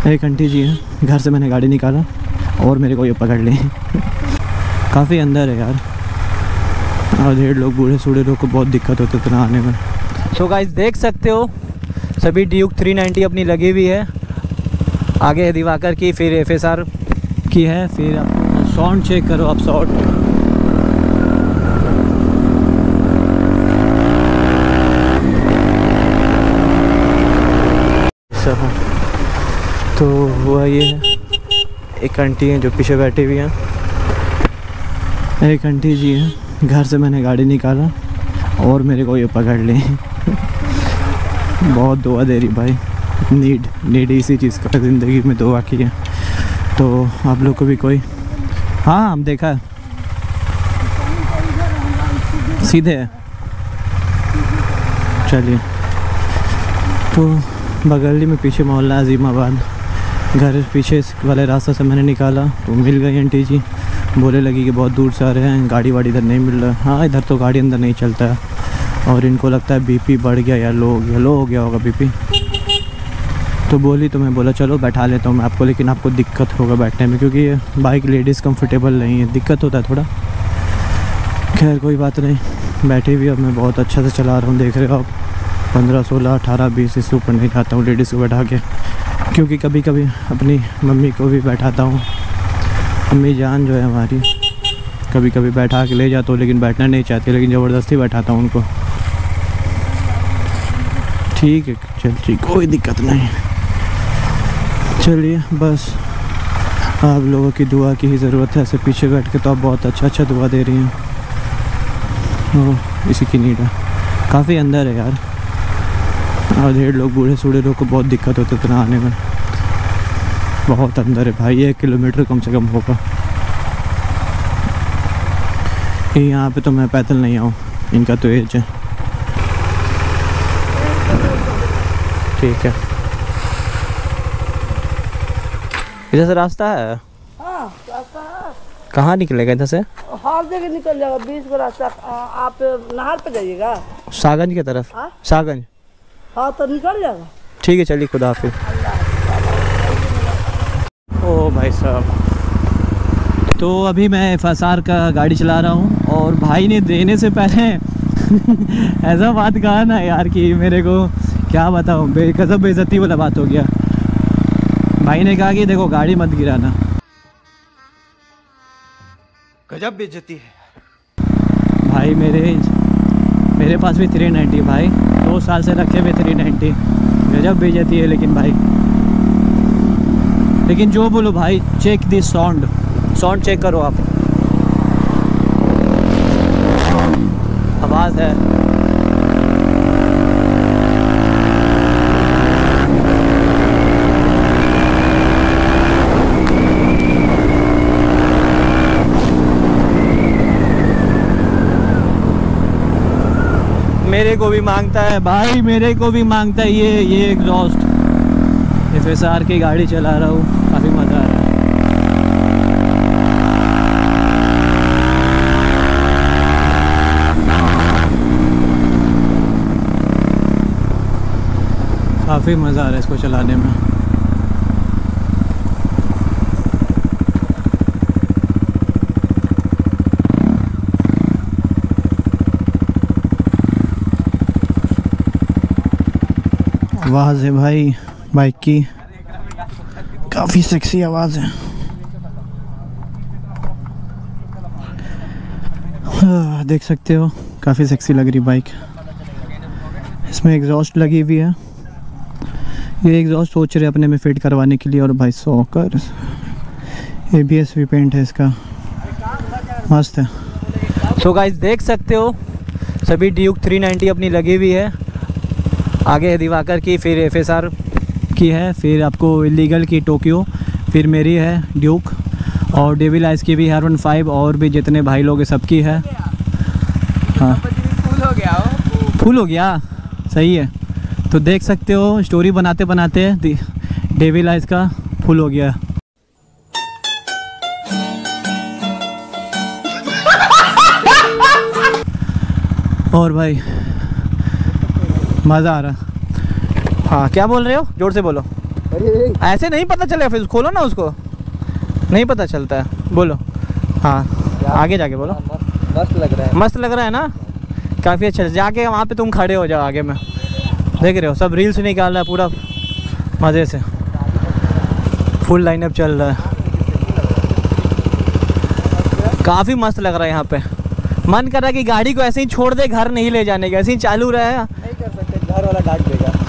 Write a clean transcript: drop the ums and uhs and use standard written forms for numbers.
एक आंटी जी है, घर से मैंने गाड़ी निकाला और मेरे को ये पकड़ ली। काफ़ी अंदर है यार, और ढेर लोग बूढ़े सूढ़े लोग को बहुत दिक्कत होती है इतना आने में। सो गाइस देख सकते हो सभी ड्यूक 390 अपनी लगी हुई है। आगे है दिवाकर की, फिर FSR की है, फिर आप साउंड चेक करो आप साउंड। तो हुआ ये है, एक आंटी है जो पीछे बैठी हुई है, एक आंटी जी है, घर से मैंने गाड़ी निकाला और मेरे को ये पकड़ ली। बहुत दुआ दे रही भाई, नीड इसी चीज़ का ज़िंदगी में दुआ की है। तो आप लोग को भी कोई, हाँ हम देखा है सीधे है। चलिए, तो बगल में पीछे मोहल्ला अजीमाबाद, घर पीछे वाले रास्ते से मैंने निकाला तो मिल गई आंटी जी। बोले लगी कि बहुत दूर से आ रहे हैं, गाड़ी वाड़ी इधर नहीं मिल रहा। हाँ इधर तो गाड़ी अंदर नहीं चलता है, और इनको लगता है बीपी बढ़ गया या लो हो गया होगा बीपी। तो बोली, तो मैं बोला चलो बैठा लेता हूँ मैं आपको, लेकिन आपको दिक्कत होगा बैठने में क्योंकि ये बाइक लेडीज़ कंफर्टेबल नहीं है, दिक्कत होता है थोड़ा। खैर कोई बात नहीं, बैठी हुई अब मैं बहुत अच्छा से चला रहा हूँ, देख रहे हो आप। 15, 16, 18, 20 इससे ऊपर नहीं खाता हूँ लेडीज़ को बैठा के, क्योंकि कभी कभी अपनी मम्मी को भी बैठाता हूँ। अम्मी जान जो है हमारी, कभी कभी बैठा के ले जाता हूँ, लेकिन बैठना नहीं चाहती, लेकिन ज़बरदस्ती बैठाता हूँ उनको। ठीक है चल ठीक, कोई दिक्कत नहीं। चलिए बस आप लोगों की दुआ की ही ज़रूरत है। ऐसे पीछे बैठ के तो आप बहुत अच्छा दुआ दे रही हैं, इसी की नीड है। काफ़ी अंदर है यार, और ढेर लोग बूढ़े सूढ़े लोग को बहुत दिक्कत होती है इतना आने में। बहुत अंदर है भाई, 1 किलोमीटर कम से कम होगा। यहाँ पे तो मैं पैदल नहीं आऊँ, इनका तो एज है। ठीक है, इधर से रास्ता है? हाँ रास्ता है। कहाँ निकलेगा इधर से? हर जगह निकल जाएगा, 20 का रास्ता। आप नहर पे जाइएगा, सागंज की तरफ। सागंज, हाँ तो निकल जाएगा। ठीक है चलिए, खुदा हाफिज़। ओ भाई साहब, तो अभी मैं FSR का गाड़ी चला रहा हूँ, और भाई ने देने से पहले ऐसा बात कहा ना यार कि मेरे को क्या बताऊँ, गजब बेइज्जती वाला बात हो गया। भाई ने कहा कि देखो गाड़ी मत गिराना। गजब बेइज्जती है भाई। मेरे पास भी 390 भाई, 2 साल से रखे हुए 390, गजब बेइज्जती है। लेकिन जो बोलो भाई, चेक दिस साउंड चेक करो आप, आवाज़ है। मेरे को भी मांगता है भाई, मेरे को भी मांगता है ये एग्जॉस्ट। FSR की गाड़ी चला रहा हूँ, काफ़ी मज़ा आ रहा है। काफ़ी मज़ा आ रहा है इसको चलाने में। आवाज़ है भाई बाइक की, काफ़ी सेक्सी आवाज़ है। देख सकते हो काफ़ी सेक्सी लग रही बाइक। इसमें एग्जॉस्ट लगी हुई है, ये एग्जॉस्ट सोच रहे अपने में फिट करवाने के लिए। और भाई सॉकर ABS भी पेंट है इसका, मस्त है। सो गाइस देख सकते हो सभी ड्यूक 390 अपनी लगी हुई है। आगे है दिवाकर की, फिर FSR की है, फिर आपको इलीगल की टोक्यो, फिर मेरी है ड्यूक, और डेविल आइस की भी है R15, और भी जितने भाई लोग हैं सबकी है। हाँ फुल हो गया, सही है। तो देख सकते हो स्टोरी बनाते बनाते डेविल आइस का फुल हो गया। और भाई मज़ा आ रहा। हाँ क्या बोल रहे हो, जोर से बोलो। ऐसे नहीं पता चलेगा, फिर खोलो ना उसको, नहीं पता चलता है। बोलो हाँ, आगे जाके बोलो। मस्त लग रहा है, मस्त लग रहा है ना, काफ़ी अच्छा। जाके वहाँ पे तुम खड़े हो जाओ आगे में, देख रहे हो सब रील्स निकाल रहा है पूरा मज़े से, फुल लाइनअप चल रहा है, काफ़ी मस्त लग रहा है यहाँ पे। मन कर रहा है कि गाड़ी को ऐसे ही छोड़ दे, घर नहीं ले जाने का, ऐसे ही चालू रहा है। नहीं कर सकते, घर वाला डांट देगा।